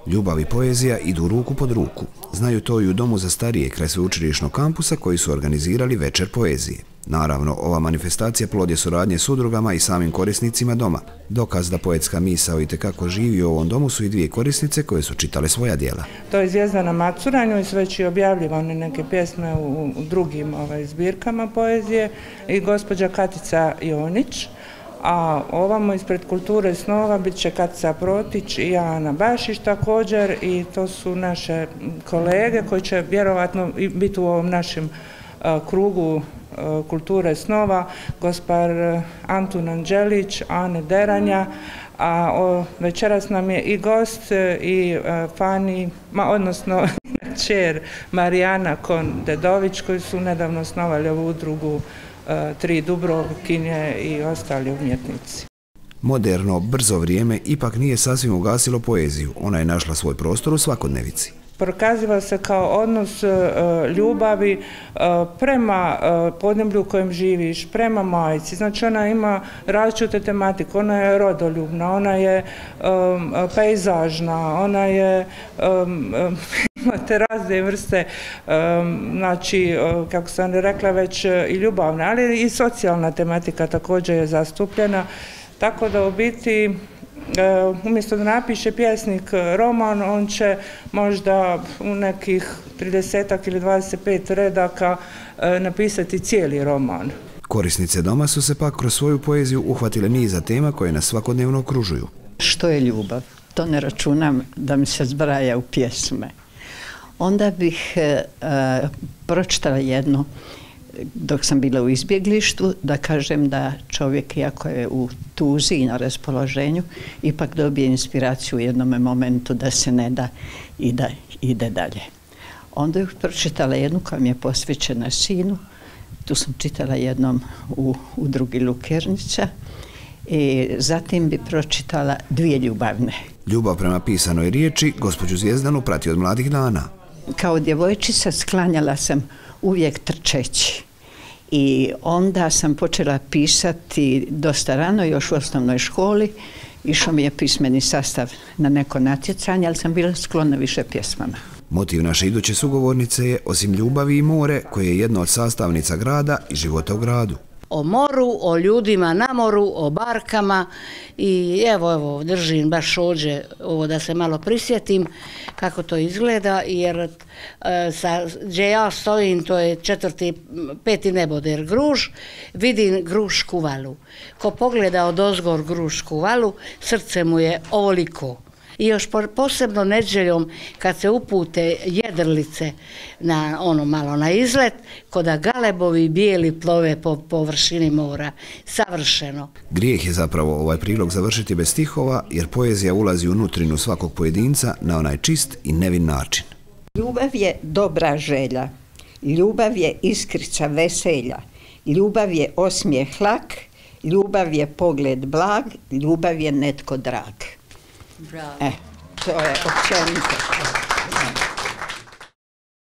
Ljubav i poezija idu ruku pod ruku. Znaju to i u Domu za starije kraj sveučilišnog kampusa koji su organizirali večer poezije. Naravno, ova manifestacija plod je suradnje s udrugama i samim korisnicima doma. Dokaz da poetska misao itekako živi u ovom domu su i dvije korisnice koje su čitale svoja djela. To je Zvijezdana Macura, njoj su već i objavljivane neke pjesme u drugim zbirkama poezije, i gospođa Katica Jonić. A ovamo ispred Kulture snova bit će Katica Protić i Ana Bašić također, i to su naše kolege koji će vjerovatno biti u ovom našem krugu Kulture snova, gospar Antun Anđelić, Ane Deranja, a večeras nam je i gost i Fani, odnosno kćer Marijana Kon-Dedović, koji su nedavno osnovali ovu udrugu Tri Dubrovkinje i ostali umjetnici. Moderno, brzo vrijeme ipak nije sasvim ugasilo poeziju. Ona je našla svoj prostor u svakodnevici. Prokaziva se kao odnos ljubavi prema podneblju u kojem živiš, prema majci. Znači ona ima različite tematike, ona je rodoljubna, ona je pejzažna, ona je, imate razne vrste, znači, kako sam rekla već, i ljubavna, ali i socijalna tematika također je zastupljena, tako da u biti umjesto da napiše pjesnik roman, on će možda u nekih 30 ili 25 redaka napisati cijeli roman. Korisnice doma su se pak kroz svoju poeziju uhvatile niza tema koje nas svakodnevno okružuju. Što je ljubav? To ne računam da mi se zbraja u pjesme. Onda bih pročitala jednu, dok sam bila u izbjeglištvu, da kažem da čovjek, iako je u tuzi i na raspoloženju, ipak dobije inspiraciju u jednom momentu da se ne da i da ide dalje. Onda bih pročitala jednu koja mi je posvećena sinu. Tu sam čitala jednom u udrugi Lukernica. I zatim bi pročitala dvije ljubavne. Ljubav prema pisanoj riječi gospođu Zvijezdanu prati od mladih dana. Kao djevojčica sklanjala sam uvijek trčeći. I onda sam počela pisati dosta rano, još u osnovnoj školi. Išao mi je pismeni sastav na neko natjecanje, ali sam bila sklona više pjesmama. Motiv naše iduće sugovornice je, osim ljubavi, i more, koje je jedna od sastavnica grada i života u gradu. O moru, o ljudima na moru, o barkama, i evo držim baš ovdje ovo da se malo prisjetim kako to izgleda, jer gdje ja stojim, to je 5. neboder Gruž, vidim Grušku valu. Ko pogleda odozgor Grušku valu, srce mu je ovoliko. I još posebno nedjeljom kad se upute jedrlice na malo na izlet, koda galebovi bijeli plove po površini mora. Savršeno. Grijeh je zapravo ovaj prilog završiti bez stihova, jer poezija ulazi u nutrinu svakog pojedinca na onaj čist i nevin način. Ljubav je dobra želja, ljubav je iskrica veselja, ljubav je osmijeh lak, ljubav je pogled blag, ljubav je netko drag. Bravo. To je općenito.